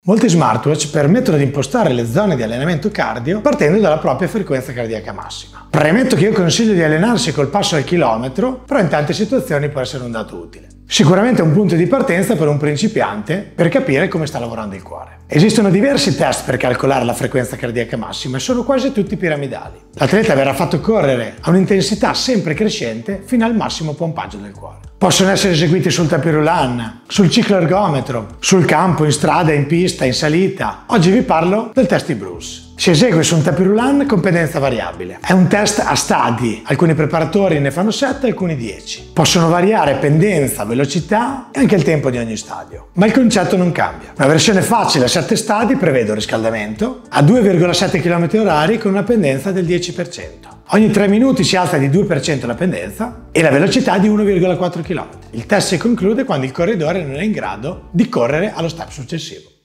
Molti smartwatch permettono di impostare le zone di allenamento cardio partendo dalla propria frequenza cardiaca massima. Premetto che io consiglio di allenarsi col passo al chilometro, però in tante situazioni può essere un dato utile. Sicuramente è un punto di partenza per un principiante per capire come sta lavorando il cuore. Esistono diversi test per calcolare la frequenza cardiaca massima e sono quasi tutti piramidali. L'atleta verrà fatto correre a un'intensità sempre crescente fino al massimo pompaggio del cuore. Possono essere eseguiti sul tapis roulant, sul ciclo ergometro, sul campo, in strada, in pista, in salita. Oggi vi parlo del test di Bruce. Si esegue su un tapis roulant con pendenza variabile. È un test a stadi, alcuni preparatori ne fanno 7, alcuni 10. Possono variare pendenza, velocità e anche il tempo di ogni stadio. Ma il concetto non cambia. Una versione facile a 7 stadi prevede un riscaldamento a 2,7 km/h con una pendenza del 10%. Ogni 3 minuti si alza di 2% la pendenza e la velocità di 1,4 km. Il test si conclude quando il corridore non è in grado di correre allo step successivo.